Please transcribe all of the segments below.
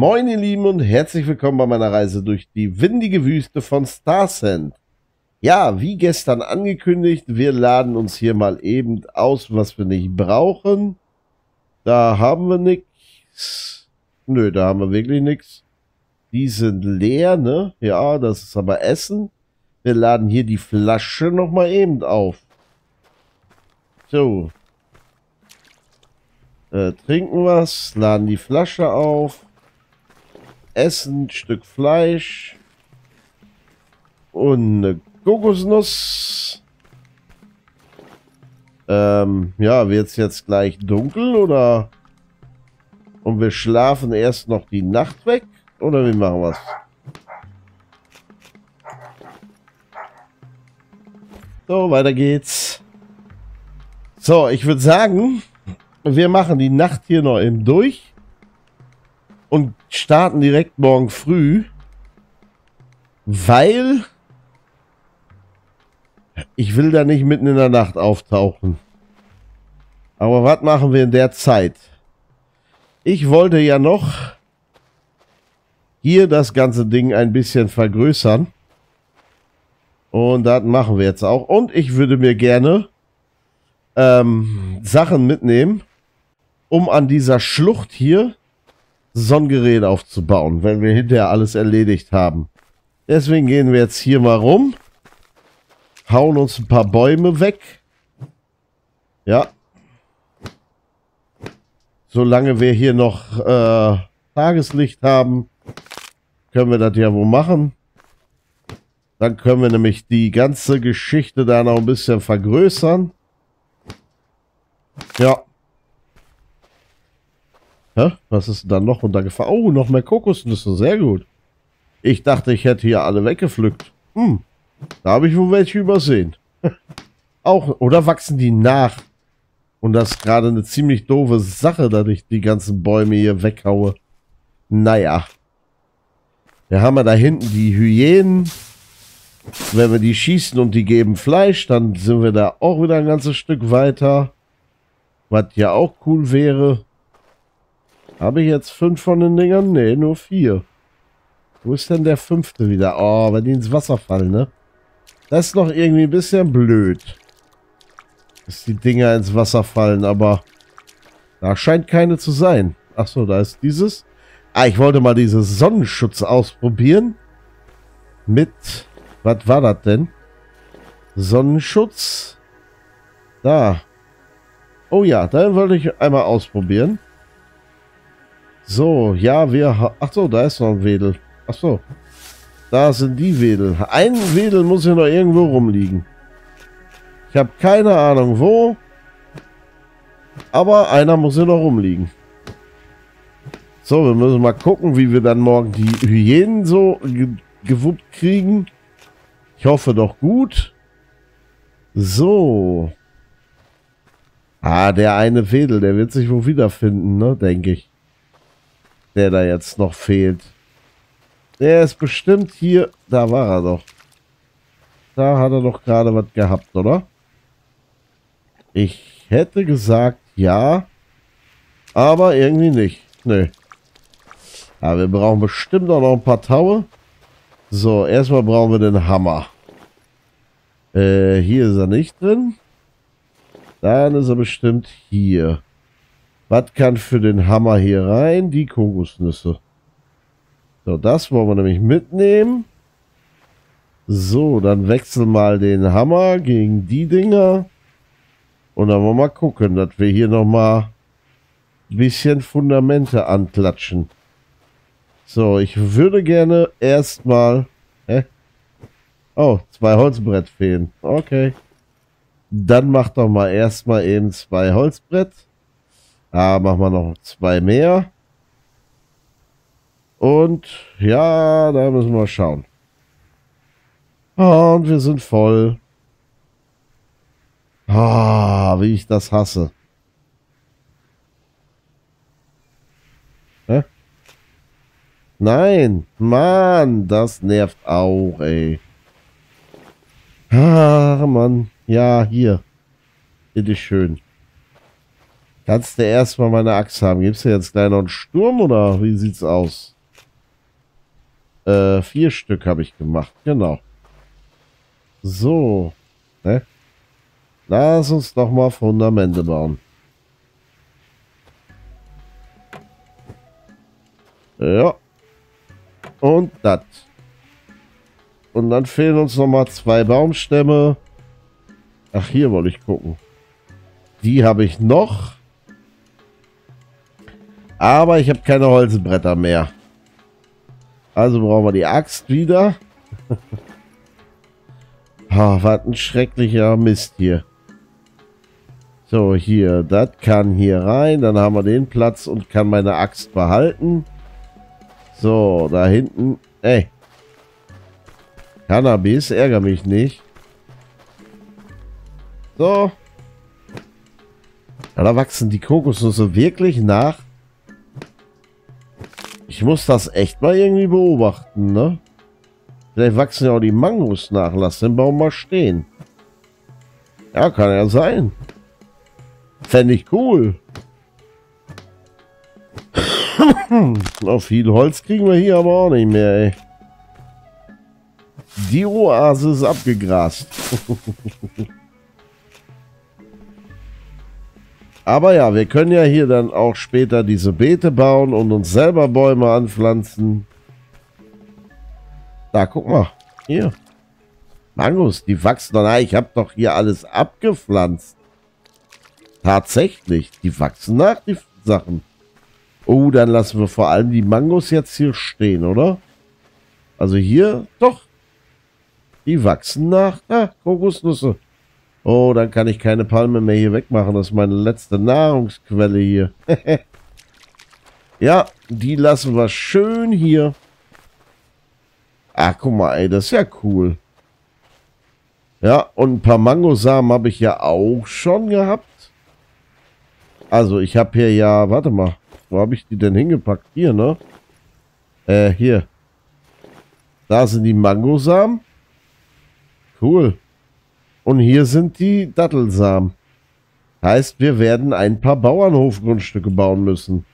Moin ihr Lieben und herzlich willkommen bei meiner Reise durch die windige Wüste von Starsend. Ja, wie gestern angekündigt, wir laden uns hier mal eben aus, was wir nicht brauchen. Da haben wir nichts. Nö, da haben wir wirklich nichts. Die sind leer, ne? Ja, das ist aber Essen. Wir laden hier die Flasche nochmal eben auf. So. Trinken was, laden die Flasche auf. Essen ein Stück Fleisch. Und eine Kokosnuss. Ja, wird es jetzt gleich dunkel oder? Und wir schlafen erst noch die Nacht weg? Oder wie machen wir es? So, weiter geht's. So, ich würde sagen, wir machen die Nacht hier noch eben durch. Und starten direkt morgen früh. Weil ich will da nicht mitten in der Nacht auftauchen. Aber was machen wir in der Zeit? Ich wollte ja noch hier das ganze Ding ein bisschen vergrößern. Und das machen wir jetzt auch. Und ich würde mir gerne Sachen mitnehmen, um an dieser Schlucht hier so ein Gerät aufzubauen, wenn wir hinterher alles erledigt haben. Deswegen gehen wir jetzt hier mal rum. Hauen uns ein paar Bäume weg. Ja. Solange wir hier noch Tageslicht haben, können wir das ja wohl machen. Dann können wir nämlich die ganze Geschichte da noch ein bisschen vergrößern. Ja. Hä? Was ist denn da noch runtergefahren? Oh, noch mehr Kokosnüsse. Sehr gut. Ich dachte, ich hätte hier alle weggepflückt. Da habe ich wohl welche übersehen. Auch, oder wachsen die nach? Und das ist gerade eine ziemlich doofe Sache, dass ich die ganzen Bäume hier weghaue. Naja. Wir haben ja da hinten die Hyänen. Wenn wir die schießen und die geben Fleisch, dann sind wir da auch wieder ein ganzes Stück weiter. Was ja auch cool wäre. Habe ich jetzt 5 von den Dingern? Ne, nur 4. Wo ist denn der 5. wieder? Oh, wenn die ins Wasser fallen, ne? Das ist noch irgendwie ein bisschen blöd. Dass die Dinger ins Wasser fallen, aber da scheint keine zu sein. Achso, da ist dieses. Ah, ich wollte mal dieses Sonnenschutz ausprobieren. Mit, was war das denn? Sonnenschutz. Da. Oh ja, da wollte ich einmal ausprobieren. So, ja, ach so, da ist noch ein Wedel. Ach so. Da sind die Wedel. Ein Wedel muss hier noch irgendwo rumliegen. Ich habe keine Ahnung wo. Aber einer muss hier noch rumliegen. So, wir müssen mal gucken, wie wir dann morgen die Hyänen so gewuppt kriegen. Ich hoffe doch gut. So. Ah, der eine Wedel, der wird sich wohl wiederfinden, ne, denke ich. Der da jetzt noch fehlt. Der ist bestimmt hier. Da war er doch. Da hat er doch gerade was gehabt, oder? Ich hätte gesagt, ja. Aber irgendwie nicht. Nee. Ja, wir brauchen bestimmt auch noch ein paar Taue. So, erstmal brauchen wir den Hammer. Hier ist er nicht drin. Dann ist er bestimmt hier. Was kann für den Hammer hier rein? Die Kokosnüsse. So, das wollen wir nämlich mitnehmen. So, dann wechseln mal den Hammer gegen die Dinger. Und dann wollen wir mal gucken, dass wir hier nochmal ein bisschen Fundamente anklatschen. So, ich würde gerne erstmal... Oh, 2 Holzbrett fehlen. Okay. Dann mach doch mal erstmal eben 2 Holzbrett. Da machen wir noch 2 mehr. Und ja, da müssen wir schauen. Und wir sind voll. Ah, wie ich das hasse. Hä? Nein, Mann, das nervt auch, ey. Ah, Mann. Ja, hier. Bitteschön. Kannst du erstmal meine Axt haben? Gibt's ja jetzt gleich noch einen Sturm oder wie sieht's aus? 4 Stück habe ich gemacht. Genau. So. Ne? Lass uns doch mal Fundamente bauen. Ja. Und das. Und dann fehlen uns noch mal 2 Baumstämme. Ach, hier wollte ich gucken. Die habe ich noch. Aber ich habe keine Holzbretter mehr. Also brauchen wir die Axt wieder. Was ein schrecklicher Mist hier. So, hier. Das kann hier rein. Dann haben wir den Platz und kann meine Axt behalten. So, da hinten. Ey. Cannabis, ärgere mich nicht. So. Ja, da wachsen die Kokosnüsse wirklich nach. Ich muss das echt mal irgendwie beobachten, ne? Vielleicht wachsen ja auch die Mangos nach. Lass den Baum mal stehen. Ja, kann ja sein. Fände ich cool. Auf viel Holz kriegen wir hier aber auch nicht mehr, ey. Die Oase ist abgegrast. Aber ja, wir können ja hier dann auch später diese Beete bauen und uns selber Bäume anpflanzen. Da, guck mal. Hier. Mangos, die wachsen doch. Ich habe doch hier alles abgepflanzt. Tatsächlich, die wachsen nach, die Sachen. Oh, dann lassen wir vor allem die Mangos jetzt hier stehen, oder? Also hier, doch. Die wachsen nach. Ah, Kokosnüsse. Oh, dann kann ich keine Palme mehr hier wegmachen. Das ist meine letzte Nahrungsquelle hier. Ja, die lassen wir schön hier. Ach, guck mal, ey, das ist ja cool. Ja, und ein paar Mangosamen habe ich ja auch schon gehabt. Also, ich habe hier ja, warte mal, wo habe ich die denn hingepackt? Hier, ne? Hier. Da sind die Mangosamen. Cool. Und hier sind die Dattelsamen. Heißt, wir werden ein paar Bauernhofgrundstücke bauen müssen.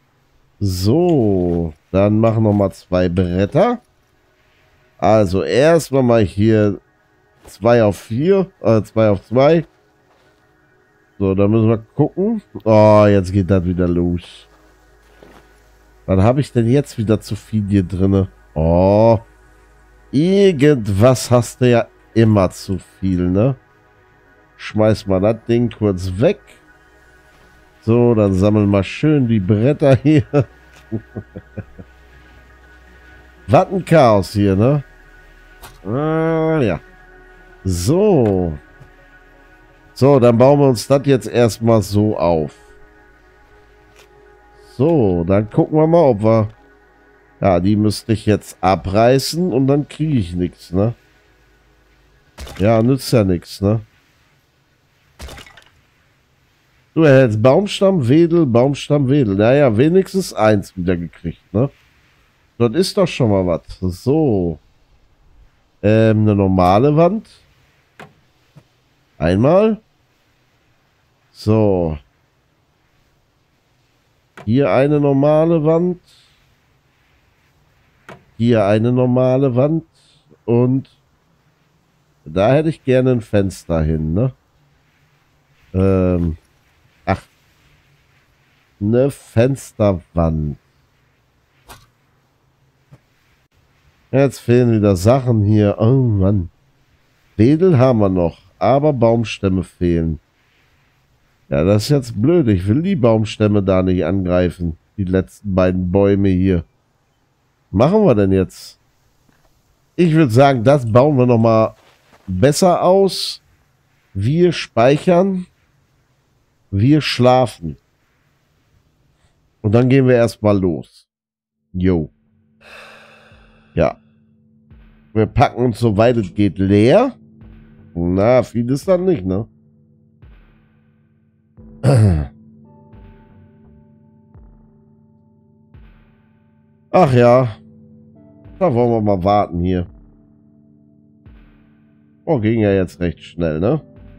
So, dann machen wir mal 2 Bretter. Also erstmal mal hier 2 auf 4, 2 auf 2. So, dann müssen wir gucken. Oh, jetzt geht das wieder los. Was habe ich denn jetzt wieder zu viel hier drinne? Oh, irgendwas hast du ja immer zu viel, ne? Schmeiß mal das Ding kurz weg. So, dann sammeln wir schön die Bretter hier. Was ein Chaos hier, ne? Ah, ja. So. So, dann bauen wir uns das jetzt erstmal so auf. So, dann gucken wir mal, ob wir... Ja, die müsste ich jetzt abreißen und dann kriege ich nichts, ne? Ja, nützt ja nichts, ne? Du erhältst Baumstammwedel, Baumstammwedel. Naja, wenigstens 1 wieder gekriegt, ne? Das ist doch schon mal was. So. Eine normale Wand. Einmal. So. Hier eine normale Wand. Hier eine normale Wand. Und da hätte ich gerne ein Fenster hin, ne? Ach. Eine Fensterwand. Jetzt fehlen wieder Sachen hier. Oh Mann. Wedel haben wir noch, aber Baumstämme fehlen. Ja, das ist jetzt blöd. Ich will die Baumstämme da nicht angreifen. Die letzten beiden Bäume hier. Machen wir denn jetzt? Ich würde sagen, das bauen wir nochmal besser aus. Wir speichern. Wir schlafen. Und dann gehen wir erstmal los. Jo. Ja. Wir packen uns, soweit es geht, leer. Na, viel ist dann nicht, ne? Ach ja. Da wollen wir mal warten hier. Oh, ging ja jetzt recht schnell, ne?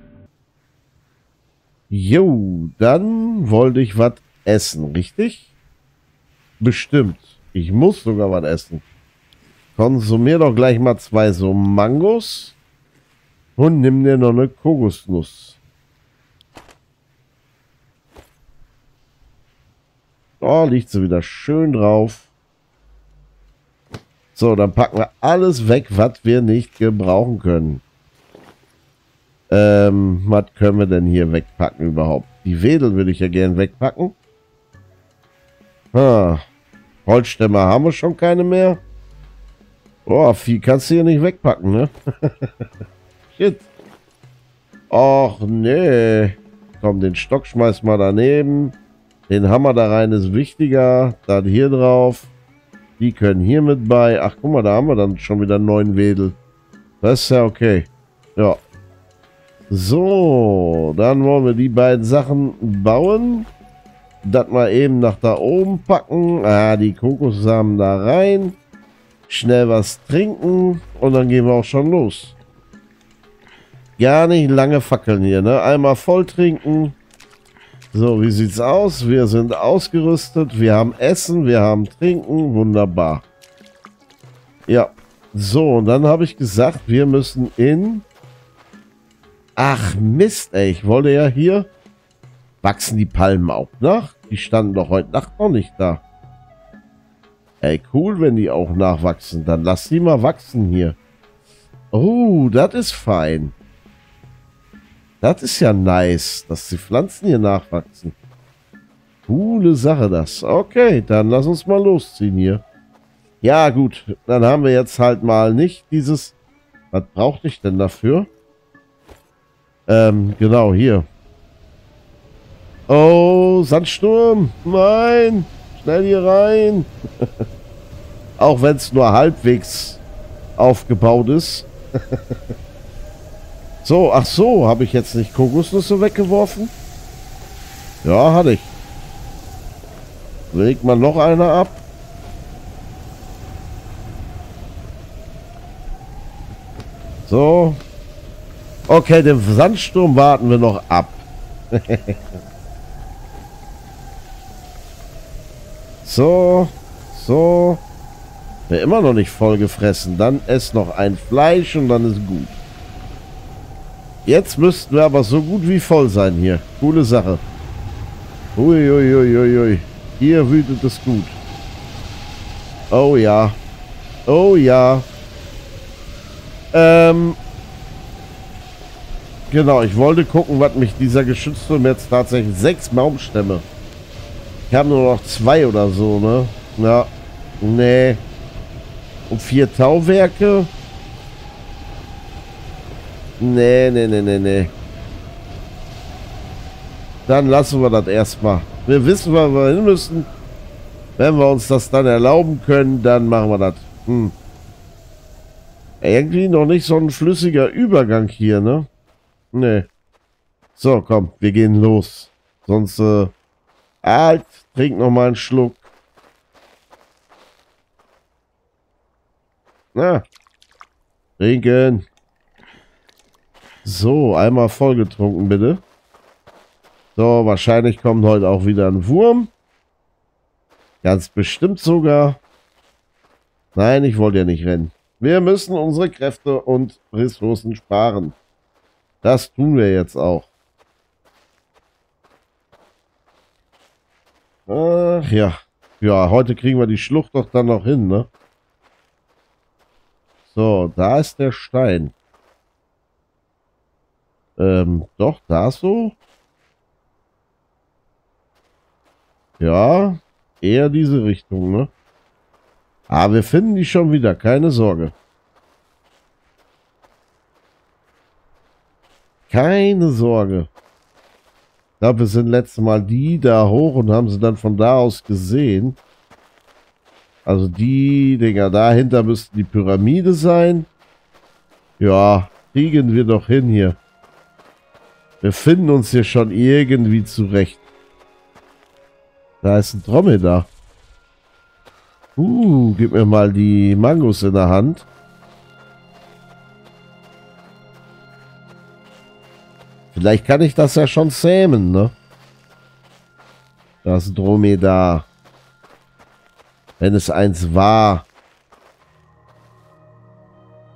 Jo, dann wollte ich was essen, richtig? Bestimmt. Ich muss sogar was essen. konsumier doch gleich mal 2 so Mangos und nimm dir noch eine Kokosnuss. Oh, liegt sie wieder schön drauf. So, dann packen wir alles weg, was wir nicht gebrauchen können. Was können wir denn hier wegpacken überhaupt? Die Wedel würde ich ja gern wegpacken. Holzstämme haben wir schon keine mehr. Oh, viel kannst du hier nicht wegpacken, ne? Shit. Och, nee. Komm, den Stock schmeiß mal daneben. Den Hammer da rein ist wichtiger. Dann hier drauf. Die können hier mit bei. Ach, guck mal, da haben wir dann schon wieder 9 Wedel. Das ist ja okay. Ja. So, dann wollen wir die beiden Sachen bauen. Das mal eben nach da oben packen. Ah, die Kokossamen da rein. Schnell was trinken. Und dann gehen wir auch schon los. Gar nicht lange fackeln hier, ne? Einmal voll trinken. So, wie sieht's aus? Wir sind ausgerüstet. Wir haben Essen, wir haben Trinken. Wunderbar. Ja. So, und dann habe ich gesagt, wir müssen in... Ach Mist, ey. Ich wollte ja hier... Wachsen die Palmen auch nach? Die standen doch heute Nacht noch nicht da. Ey, cool, wenn die auch nachwachsen. Dann lass die mal wachsen hier. Oh, das ist fein. Das ist ja nice, dass die Pflanzen hier nachwachsen. Coole Sache das. Okay, dann lass uns mal losziehen hier. Ja gut, dann haben wir jetzt halt mal nicht dieses... Was brauchte ich denn dafür? Genau, hier. Oh, Sandsturm. Nein, schnell hier rein. Auch wenn es nur halbwegs aufgebaut ist. So, ach so, habe ich jetzt nicht Kokosnüsse weggeworfen? Ja, hatte ich. Legt man noch eine ab? So. Okay, den Sandsturm warten wir noch ab. So. So. Wer immer noch nicht voll gefressen, dann ess noch ein Fleisch und dann ist gut. Jetzt müssten wir aber so gut wie voll sein hier. Coole Sache. Uiuiuiui. Hier wütet es gut. Oh ja. Oh ja. Genau, ich wollte gucken, was mich dieser Geschützturm jetzt tatsächlich 6 Baumstämme. Ich habe nur noch 2 oder so, ne? Ja. Nee. Und 4 Tauwerke. Nee. Dann lassen wir das erstmal. Wir wissen, wo wir hin müssen. Wenn wir uns das dann erlauben können, dann machen wir das. Irgendwie noch nicht so ein flüssiger Übergang hier, ne? Nee. So, komm, wir gehen los. Sonst, trink noch mal einen Schluck. Na. Trinken. So, einmal voll getrunken, bitte. So, wahrscheinlich kommt heute auch wieder ein Wurm. Ganz bestimmt sogar. Nein, ich wollte ja nicht rennen. Wir müssen unsere Kräfte und Ressourcen sparen. Das tun wir jetzt auch. Ach ja. Ja, heute kriegen wir die Schlucht doch dann noch hin, ne? So, da ist der Stein. Doch, da so. Ja, eher diese Richtung, ne? Aber wir finden die schon wieder, keine Sorge. Keine Sorge. Ich glaube, wir sind letztes Mal die da hoch und haben sie dann von da aus gesehen. Also die Dinger dahinter müssten die Pyramide sein. Ja, kriegen wir doch hin hier. Wir finden uns hier schon irgendwie zurecht. Da ist ein Dromedar. Gib mir mal die Mangos in der Hand. Vielleicht kann ich das ja schon zähmen, ne? Das Dromedar. Wenn es eins war.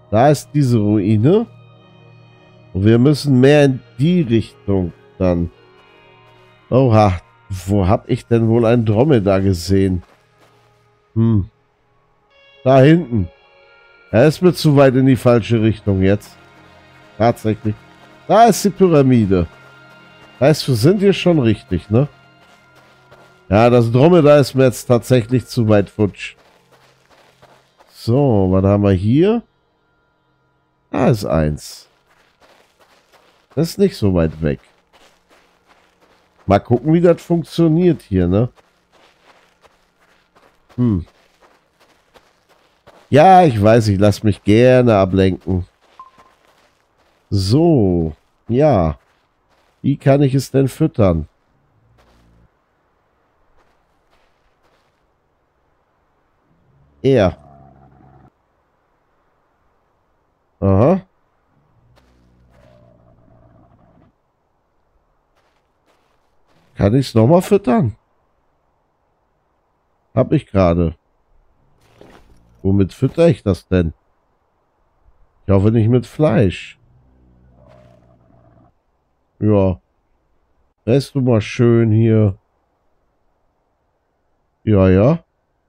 Da ist diese Ruine. Und wir müssen mehr in die Richtung dann. Oha, wo hab ich denn wohl einen Dromedar gesehen? Da hinten. Er ist mir zu weit in die falsche Richtung jetzt. Tatsächlich. Da ist die Pyramide. Heißt, wir sind hier schon richtig, ne? Ja, das Dromedar ist mir jetzt tatsächlich zu weit futsch. So, was haben wir hier? Da ist eins. Das ist nicht so weit weg. Mal gucken, wie das funktioniert hier, ne? Ja, ich weiß, ich lasse mich gerne ablenken. So, ja. Wie kann ich es denn füttern? Er. Aha. Kann ich es nochmal füttern? Hab ich gerade. Womit fütter ich das denn? Ich hoffe nicht mit Fleisch. Ja. Lässt du mal schön hier. Ja, ja.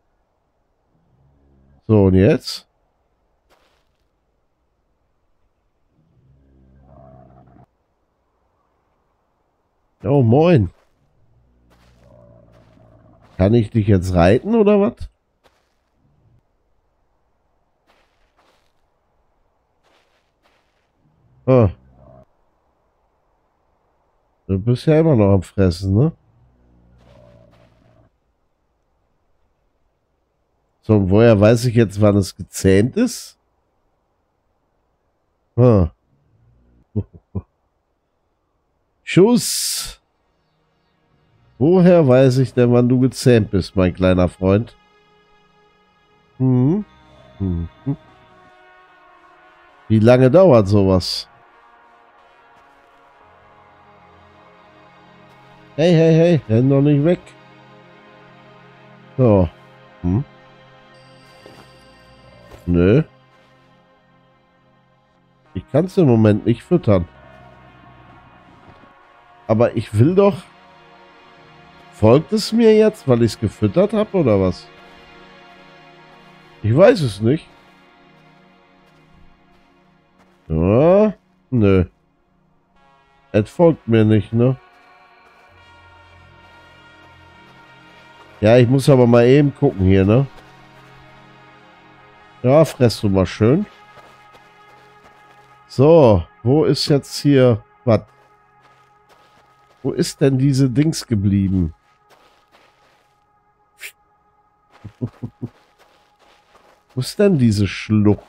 So, und jetzt? Oh, moin. Kann ich dich jetzt reiten oder was? Ah. Du bist ja immer noch am Fressen, ne? So, und woher weiß ich jetzt, wann es gezähmt ist? Ah. Schuss! Woher weiß ich denn, wann du gezähmt bist, mein kleiner Freund? Hm? Hm. Wie lange dauert sowas? Hey, hey, hey, renn doch nicht weg. So. Hm? Nö. Ich kann es im Moment nicht füttern. Aber ich will doch... Folgt es mir jetzt, weil ich es gefüttert habe, oder was? Ich weiß es nicht. Ja, nö. Es folgt mir nicht, ne? Ja, ich muss aber mal eben gucken hier, ne? Ja, fress du mal schön. So, wo ist jetzt hier... Was? Wo ist denn diese Dings geblieben? Wo ist denn diese Schlucht?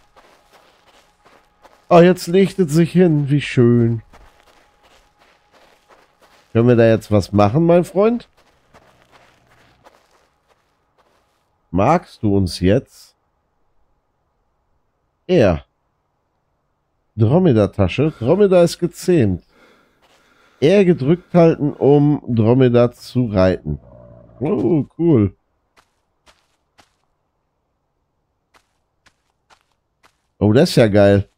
Oh, jetzt legt es sich hin. Wie schön. Können wir da jetzt was machen, mein Freund? Magst du uns jetzt? Er. Dromedar-Tasche. Dromedar ist gezähmt. R gedrückt halten, um Dromedar zu reiten. Oh, cool. Oh, das ist ja geil.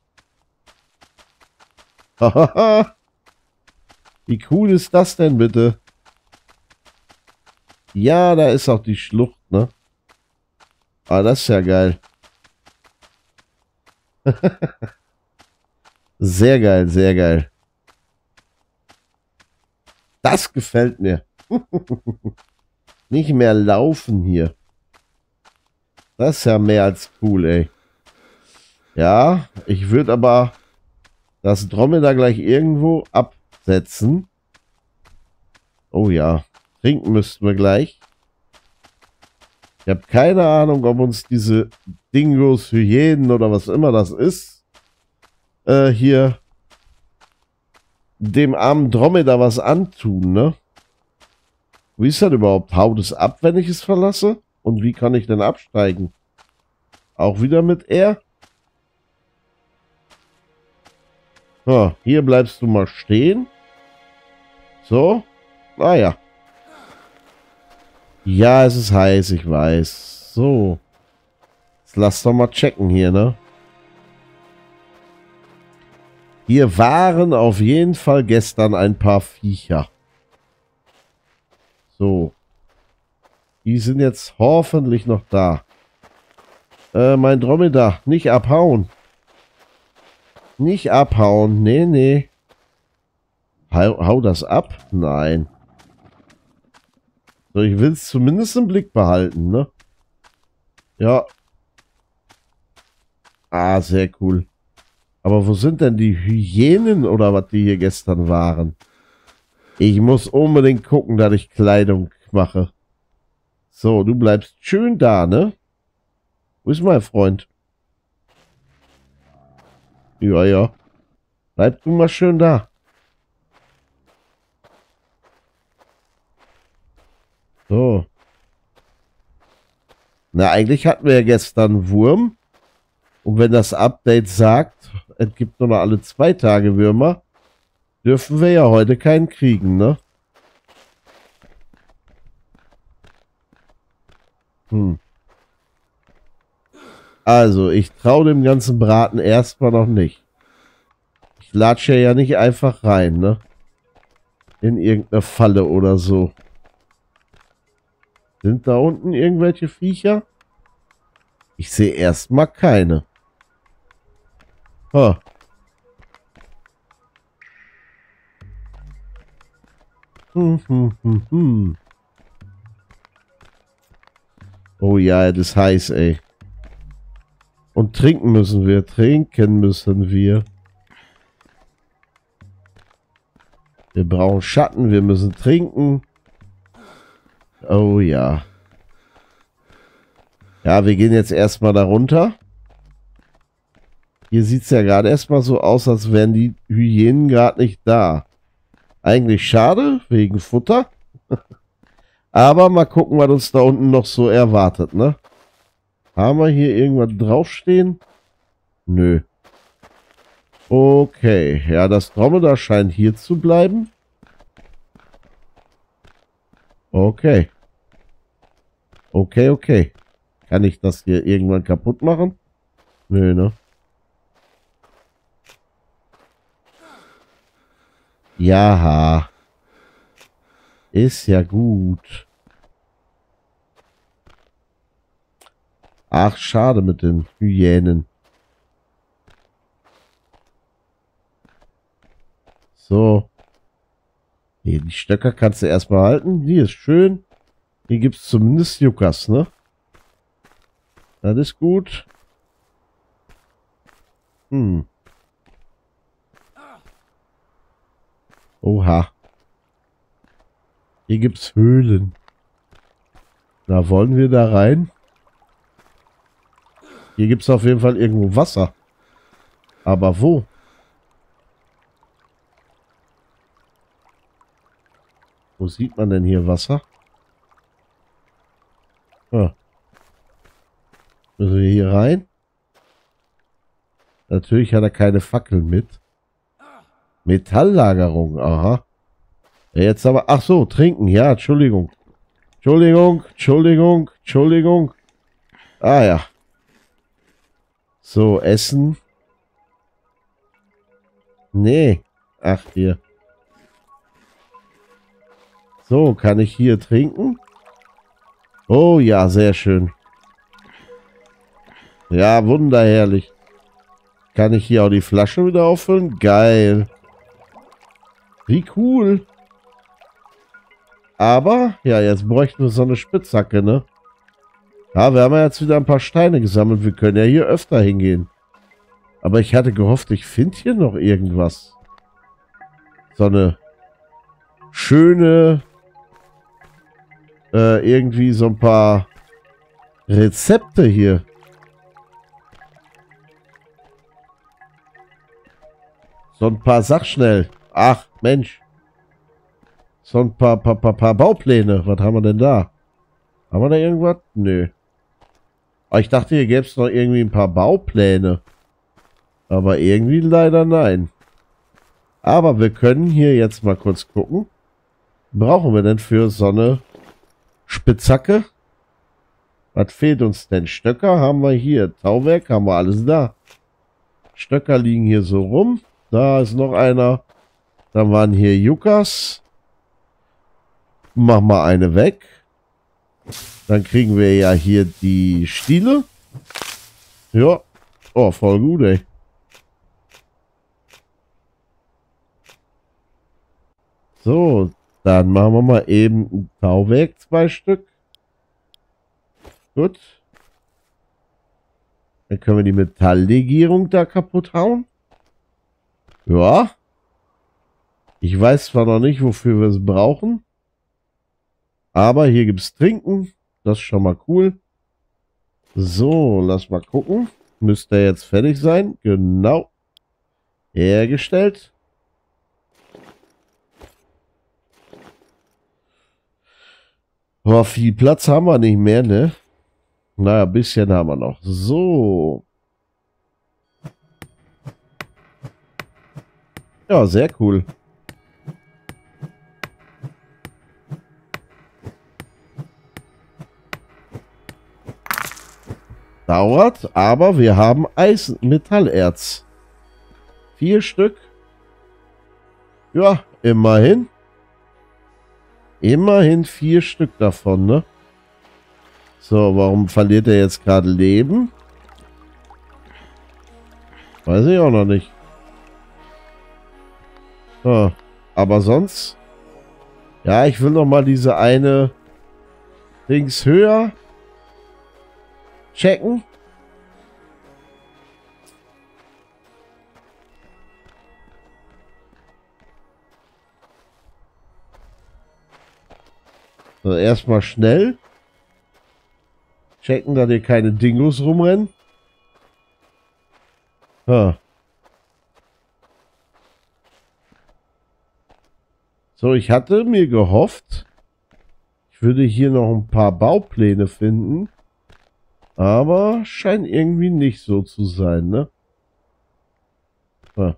Wie cool ist das denn bitte? Ja, da ist auch die Schlucht, ne? Ah, das ist ja geil. Sehr geil, sehr geil. Das gefällt mir. Nicht mehr laufen hier. Das ist ja mehr als cool, ey. Ja, ich würde aber das Dromedar gleich irgendwo absetzen. Oh ja, trinken müssten wir gleich. Ich habe keine Ahnung, ob uns diese Dingos, Hyänen oder was immer das ist, hier dem armen Dromedar was antun, ne? Wie ist das überhaupt? Haut es ab, wenn ich es verlasse? Und wie kann ich denn absteigen? Auch wieder mit R? Ja, hier bleibst du mal stehen. So. Ah ja. Ja, es ist heiß, ich weiß. So. Jetzt lass doch mal checken hier, ne? Hier waren auf jeden Fall gestern ein paar Viecher. So. Die sind jetzt hoffentlich noch da. Mein Dromedar, nicht abhauen. Nicht abhauen. Nee, nee. Hau das ab? Nein. So, ich will es zumindest im Blick behalten, ne? Ja. Ah, sehr cool. Aber wo sind denn die Hyänen oder was die hier gestern waren? Ich muss unbedingt gucken, dass ich Kleidung mache. So, du bleibst schön da, ne? Wo ist mein Freund? Ja, ja. Bleib du mal schön da. So. Na, eigentlich hatten wir ja gestern Wurm. Und wenn das Update sagt, es gibt nur noch alle 2 Tage Würmer, dürfen wir ja heute keinen kriegen, ne? Also, ich traue dem ganzen Braten erstmal noch nicht. Ich latsche ja nicht einfach rein, ne? In irgendeine Falle oder so. Sind da unten irgendwelche Viecher? Ich sehe erstmal keine. Ha. Oh ja, das ist heiß, ey. Und trinken müssen wir. Trinken müssen wir. Wir brauchen Schatten. Wir müssen trinken. Oh ja. Ja, wir gehen jetzt erstmal da runter. Hier sieht es ja gerade erstmal so aus, als wären die Hyänen gerade nicht da. Eigentlich schade, wegen Futter. Aber mal gucken, was uns da unten noch so erwartet, ne? Haben wir hier irgendwas draufstehen? Nö. Okay, ja, das Dromedar scheint hier zu bleiben. Okay. Okay, okay. Kann ich das hier irgendwann kaputt machen? Nö, ne? Ja. Ist ja gut. Ach, schade mit den Hyänen. So. Nee, die Stöcker kannst du erstmal halten. Die ist schön. Hier gibt es zumindest Juckers, ne? Das ist gut. Oha. Hier gibt es Höhlen. Na, wollen wir da rein? Hier gibt es auf jeden Fall irgendwo Wasser. Aber wo? Wo sieht man denn hier Wasser? Ah. Müssen wir hier rein? Natürlich hat er keine Fackeln mit. Metalllagerung, aha. Ja, jetzt aber, ach so, trinken, ja, Entschuldigung. Entschuldigung, Entschuldigung, Entschuldigung. Ah ja. So, Essen. Nee. Ach, hier. So, kann ich hier trinken? Oh ja, sehr schön. Ja, wunderherrlich. Kann ich hier auch die Flasche wieder auffüllen? Geil. Wie cool. Aber, ja, jetzt bräuchten wir so eine Spitzhacke, ne? Ja, wir haben ja jetzt wieder ein paar Steine gesammelt. Wir können ja hier öfter hingehen. Aber ich hatte gehofft, ich finde hier noch irgendwas. So eine schöne, irgendwie so ein paar Rezepte hier. So ein paar, sag schnell. Ach, Mensch. So ein paar Baupläne. Was haben wir denn da? Haben wir da irgendwas? Nö. Aber ich dachte, hier gäbe es noch irgendwie ein paar Baupläne. Aber irgendwie leider nein. Aber wir können hier jetzt mal kurz gucken. Brauchen wir denn für so eine Spitzhacke? Was fehlt uns denn? Stöcker haben wir hier. Tauwerk haben wir alles da. Stöcker liegen hier so rum. Da ist noch einer. Dann waren hier Yuccas. Mach mal eine weg. Dann kriegen wir ja hier die Stiele. Ja. Oh, voll gut, ey. So, dann machen wir mal eben ein Tauwerk, 2 Stück. Gut. Dann können wir die Metalllegierung da kaputt hauen. Ja. Ich weiß zwar noch nicht, wofür wir es brauchen. Aber hier gibt es Trinken. Das ist schon mal cool. So, lass mal gucken. Müsste jetzt fertig sein. Genau. Hergestellt. Oh, viel Platz haben wir nicht mehr, ne? Naja, ein bisschen haben wir noch. So. Ja, sehr cool. Dauert, aber wir haben Eisen, Metallerz. 4 Stück. Ja, immerhin. Immerhin 4 Stück davon, ne? So, warum verliert er jetzt gerade Leben? Weiß ich auch noch nicht. Ah, aber sonst... Ja, ich will noch mal diese eine Dings höher checken. So, erstmal schnell. Checken, dass hier keine Dingos rumrennen. Ah. So, ich hatte mir gehofft, ich würde hier noch ein paar Baupläne finden. Aber scheint irgendwie nicht so zu sein, ne? Ah.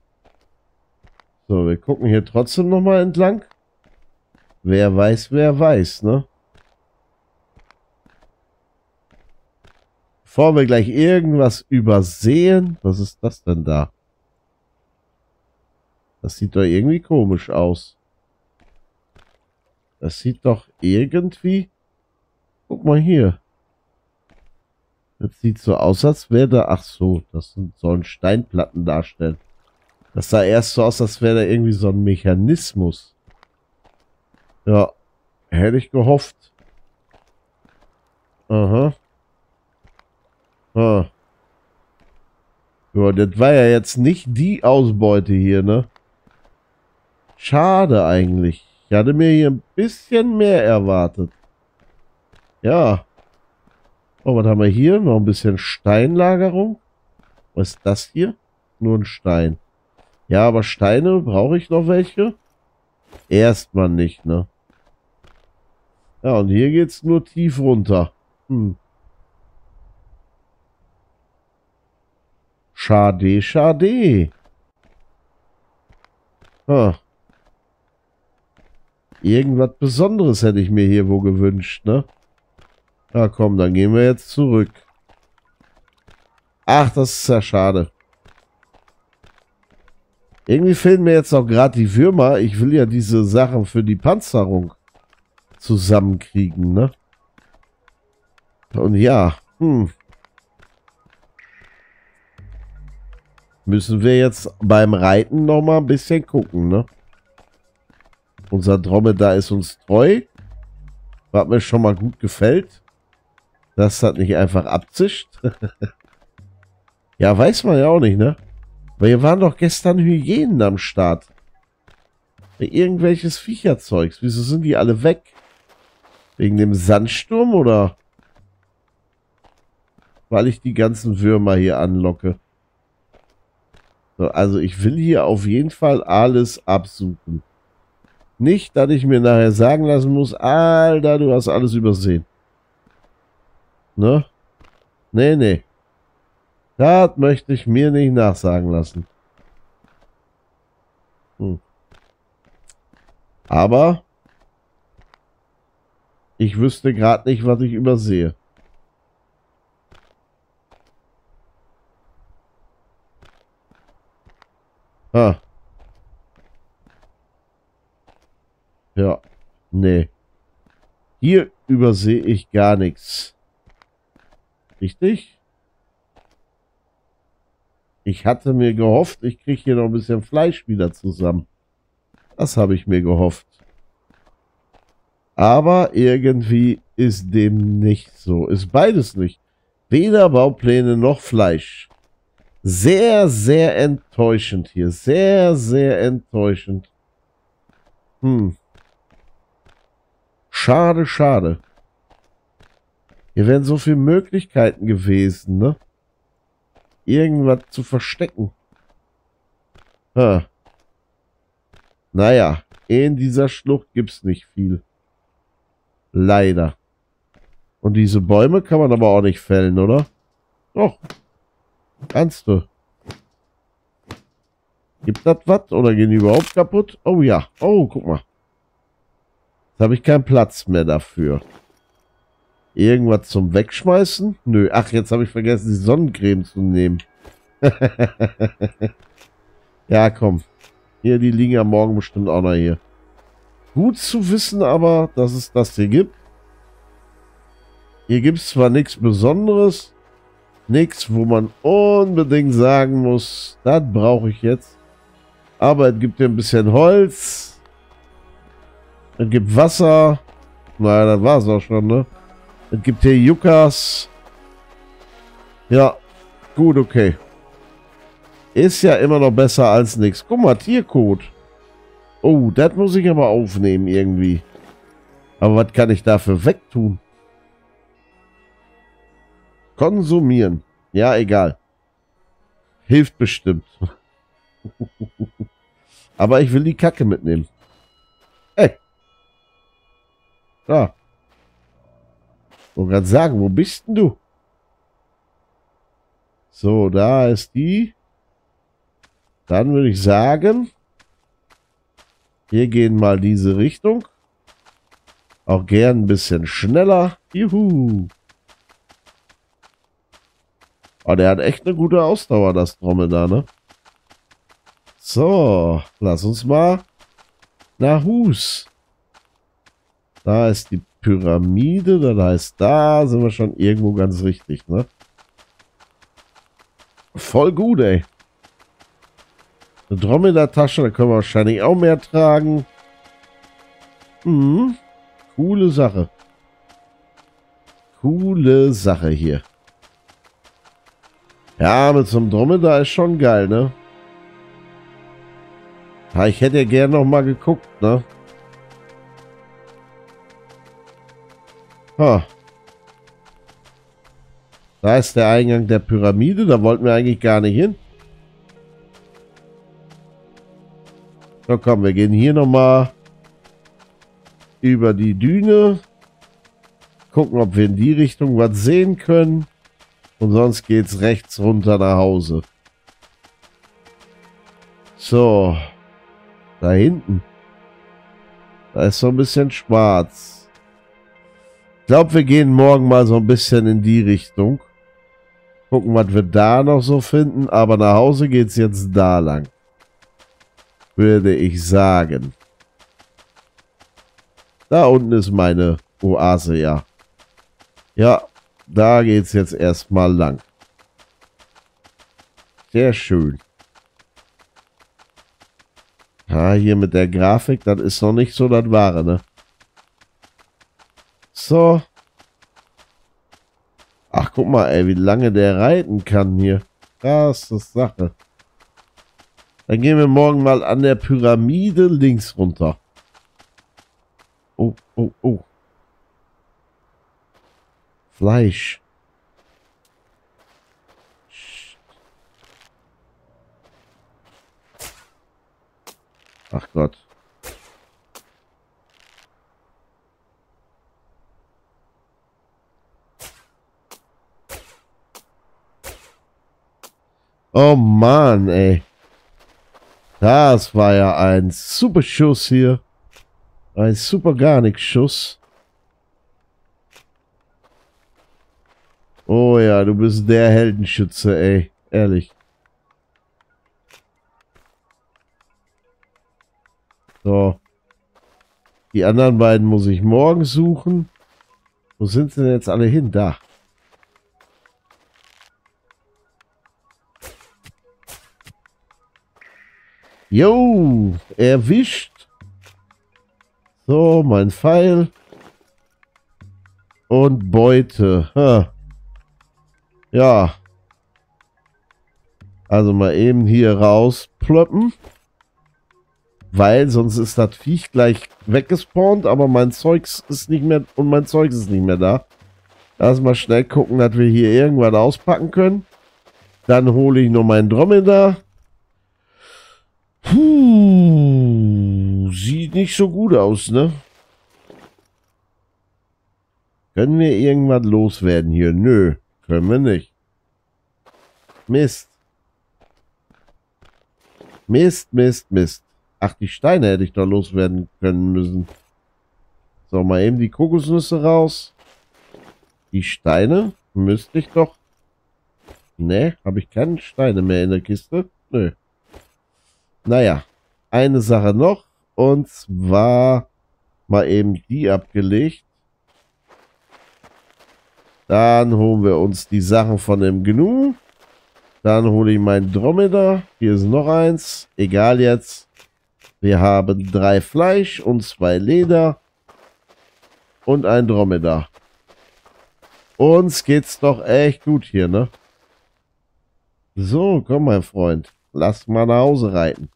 So, wir gucken hier trotzdem noch mal entlang. Wer weiß, ne? Bevor wir gleich irgendwas übersehen. Was ist das denn da? Das sieht doch irgendwie komisch aus. Das sieht doch irgendwie... Guck mal hier. Das sieht so aus, als wäre da... Ach so, das sollen Steinplatten darstellen. Das sah erst so aus, als wäre da irgendwie so ein Mechanismus. Ja, hätte ich gehofft. Aha. Ah. Ja, das war ja jetzt nicht die Ausbeute hier, ne? Schade eigentlich. Ich hatte mir hier ein bisschen mehr erwartet. Ja. Oh, was haben wir hier? Noch ein bisschen Steinlagerung. Was ist das hier? Nur ein Stein. Ja, aber Steine, brauche ich noch welche? Erstmal nicht, ne? Ja, und hier geht's nur tief runter. Schade, schade. Ah. Irgendwas Besonderes hätte ich mir hier wohl gewünscht, ne? Na komm, dann gehen wir jetzt zurück. Ach, das ist ja schade. Irgendwie fehlen mir jetzt auch gerade die Würmer. Ich will ja diese Sachen für die Panzerung zusammenkriegen, ne? Und ja, müssen wir jetzt beim Reiten noch mal ein bisschen gucken, ne? Unser Dromedar ist uns treu. Was mir schon mal gut gefällt. Dass das nicht einfach abzischt. Ja, weiß man ja auch nicht, ne? Weil hier waren doch gestern Hyänen am Start. Irgendwelches Viecherzeugs. Wieso sind die alle weg? Wegen dem Sandsturm oder? Weil ich die ganzen Würmer hier anlocke. So, also ich will hier auf jeden Fall alles absuchen. Nicht, dass ich mir nachher sagen lassen muss, Alter, du hast alles übersehen. Ne? Nee, nee. Das möchte ich mir nicht nachsagen lassen. Aber ich wüsste gerade nicht, was ich übersehe. Ha. Ja. Nee. Hier übersehe ich gar nichts. Richtig? Ich hatte mir gehofft, ich kriege hier noch ein bisschen Fleisch wieder zusammen. Das habe ich mir gehofft. Aber irgendwie ist dem nicht so. Ist beides nicht. Weder Baupläne noch Fleisch. Sehr, sehr enttäuschend hier. Sehr, sehr enttäuschend. Schade, schade. Hier wären so viele Möglichkeiten gewesen, ne? Irgendwas zu verstecken. Naja, in dieser Schlucht gibt's nicht viel. Leider. Und diese Bäume kann man aber auch nicht fällen, oder? Doch. Kannst du. Gibt das was? Oder gehen die überhaupt kaputt? Oh ja. Oh, guck mal. Jetzt habe ich keinen Platz mehr dafür. Irgendwas zum Wegschmeißen? Nö. Ach, jetzt habe ich vergessen, die Sonnencreme zu nehmen. Ja, komm. Hier, die liegen ja morgen bestimmt auch noch hier. Gut zu wissen aber, dass es das hier gibt. Hier gibt es zwar nichts Besonderes. Nichts, wo man unbedingt sagen muss, das brauche ich jetzt. Aber es gibt hier ein bisschen Holz. Es gibt Wasser. Naja, das war es auch schon, ne? Es gibt hier Yuccas. Ja, gut, okay. Ist ja immer noch besser als nichts. Guck mal, Tiercode. Oh, das muss ich aber aufnehmen irgendwie. Aber was kann ich dafür wegtun? Konsumieren. Ja, egal. Hilft bestimmt. Aber ich will die Kacke mitnehmen. Ey. Ja. Ich wollte gerade sagen, wo bist denn du? So, da ist die. Dann würde ich sagen, wir gehen mal diese Richtung. Auch gern ein bisschen schneller. Juhu. Oh, der hat echt eine gute Ausdauer, das Dromedar, ne? So, lass uns mal nach Hus. Da ist die Pyramide, das heißt, da sind wir schon irgendwo ganz richtig, ne? Voll gut, ey. Eine Dromedar-Tasche, da können wir wahrscheinlich auch mehr tragen. Mhm. Coole Sache. Coole Sache hier. Ja, mit so einem Dromedar ist schon geil, ne? Ja, ich hätte ja gerne noch mal geguckt, ne? Ha. Da ist der Eingang der Pyramide. Da wollten wir eigentlich gar nicht hin. So, komm, wir gehen hier noch mal über die Düne. Gucken, ob wir in die Richtung was sehen können. Und sonst geht's rechts runter nach Hause. So. Da hinten. Da ist so ein bisschen schwarz. Ich glaube, wir gehen morgen mal so ein bisschen in die Richtung. Gucken, was wir da noch so finden. Aber nach Hause geht's jetzt da lang. Würde ich sagen. Da unten ist meine Oase, ja. Ja, da geht's jetzt erstmal lang. Sehr schön. Ja, hier mit der Grafik, das ist noch nicht so das Wahre, ne? So. Ach, guck mal, ey, wie lange der reiten kann hier. Das ist Sache. Dann gehen wir morgen mal an der Pyramide links runter. Oh, oh, oh. Fleisch. Ach Gott. Oh Mann, ey. Das war ja ein super Schuss hier. Ein super gar nix Schuss. Oh ja, du bist der Heldenschütze, ey. Ehrlich. So. Die anderen beiden muss ich morgen suchen. Wo sind sie denn jetzt alle hin? Da. Jo, erwischt. So, mein Pfeil. Und Beute. Ha. Ja. Also mal eben hier rausploppen. Weil sonst ist das Viech gleich weggespawnt, aber mein Zeugs ist nicht mehr und mein Zeug ist nicht mehr da. Lass mal schnell gucken, dass wir hier irgendwas auspacken können. Dann hole ich noch meinen Dromedar. Puh, sieht nicht so gut aus, ne? Können wir irgendwas loswerden hier? Nö, können wir nicht. Mist. Mist, Mist, Mist. Ach, die Steine hätte ich doch loswerden können müssen. So, mal eben die Kokosnüsse raus. Die Steine müsste ich doch... Ne, habe ich keine Steine mehr in der Kiste? Nö. Naja, eine Sache noch. Und zwar mal eben die abgelegt. Dann holen wir uns die Sachen von dem Gnu. Dann hole ich meinen Dromedar. Hier ist noch eins. Egal jetzt. Wir haben 3 Fleisch und 2 Leder. Und ein Dromedar. Uns geht's doch echt gut hier, ne? So, komm, mein Freund. Lass mal nach Hause reiten.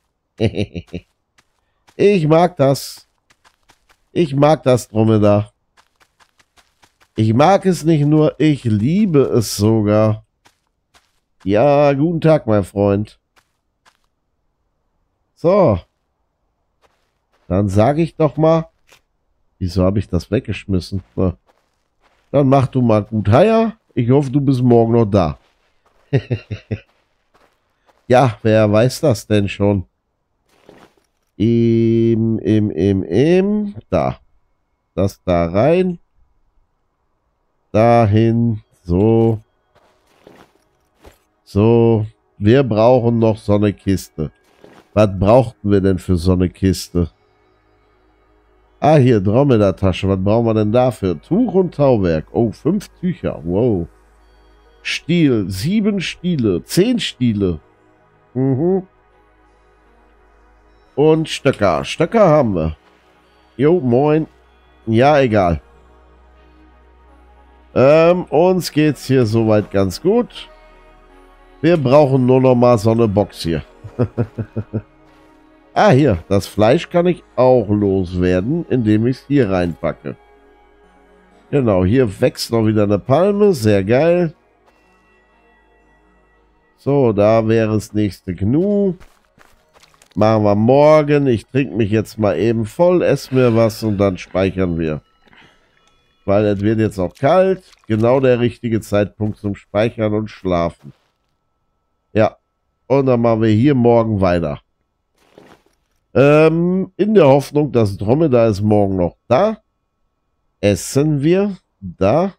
Ich mag das. Ich mag das Dromedar. Ich mag es nicht nur, ich liebe es sogar. Ja, guten Tag, mein Freund. So. Dann sage ich doch mal, wieso habe ich das weggeschmissen? Na, dann mach du mal gut Heier. Ich hoffe, du bist morgen noch da. Ja, wer weiß das denn schon? Da. Das da rein. Dahin. So. So. Wir brauchen noch so eine Kiste. Was brauchten wir denn für so eine Kiste? Ah, hier, Dromedar-Tasche. Was brauchen wir denn dafür? Tuch und Tauwerk. Oh, 5 Tücher. Wow. Stiel. 7 Stiele. 10 Stiele. Mhm. Und Stöcker. Stöcker haben wir. Jo, moin. Ja, egal. Uns geht's hier soweit ganz gut. Wir brauchen nur noch mal so eine Box hier. Ah, hier. Das Fleisch kann ich auch loswerden, indem ich es hier reinpacke. Genau, hier wächst noch wieder eine Palme. Sehr geil. So, da wäre das nächste Gnu. Machen wir morgen. Ich trinke mich jetzt mal eben voll, esse mir was und dann speichern wir. Weil es wird jetzt auch kalt. Genau der richtige Zeitpunkt zum Speichern und Schlafen. Ja. Und dann machen wir hier morgen weiter. In der Hoffnung, das Dromedar ist morgen noch da. Essen wir da.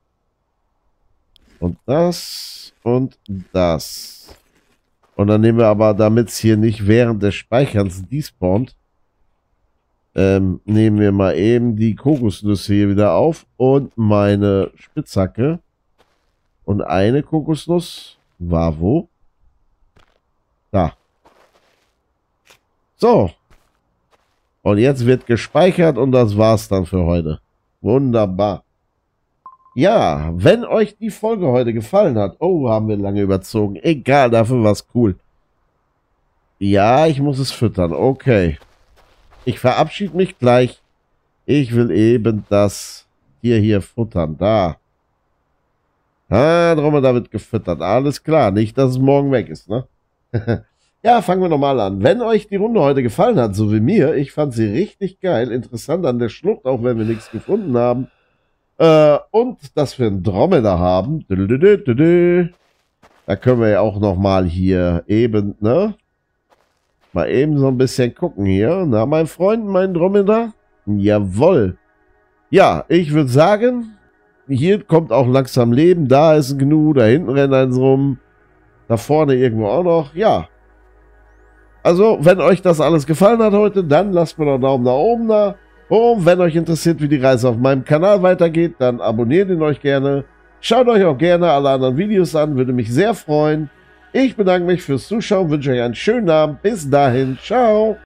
Und das. Und das. Und dann nehmen wir aber, damit es hier nicht während des Speicherns despawnt, nehmen wir mal eben die Kokosnüsse hier wieder auf und meine Spitzhacke. Und eine Kokosnuss war wo? Da. So. Und jetzt wird gespeichert und das war's dann für heute. Wunderbar. Ja, wenn euch die Folge heute gefallen hat, oh, haben wir lange überzogen. Egal, dafür war's cool. Ja, ich muss es füttern. Okay. Ich verabschiede mich gleich. Ich will eben das hier futtern. Da. Ah, Dromedar wird gefüttert. Alles klar. Nicht, dass es morgen weg ist, ne? Ja, fangen wir nochmal an. Wenn euch die Runde heute gefallen hat, so wie mir, ich fand sie richtig geil. Interessant an der Schlucht, auch wenn wir nichts gefunden haben. Und dass wir einen Dromedar haben. Da können wir ja auch nochmal hier eben, ne? Mal eben so ein bisschen gucken hier. Na, mein Freund, mein Dromedar? Jawohl. Ja, ich würde sagen, hier kommt auch langsam Leben. Da ist ein Gnu, da hinten rennt eins rum. Da vorne irgendwo auch noch. Ja. Also, wenn euch das alles gefallen hat heute, dann lasst mir doch einen Daumen nach oben da. Und wenn euch interessiert, wie die Reise auf meinem Kanal weitergeht, dann abonniert ihn euch gerne. Schaut euch auch gerne alle anderen Videos an, würde mich sehr freuen. Ich bedanke mich fürs Zuschauen, wünsche euch einen schönen Abend. Bis dahin, ciao.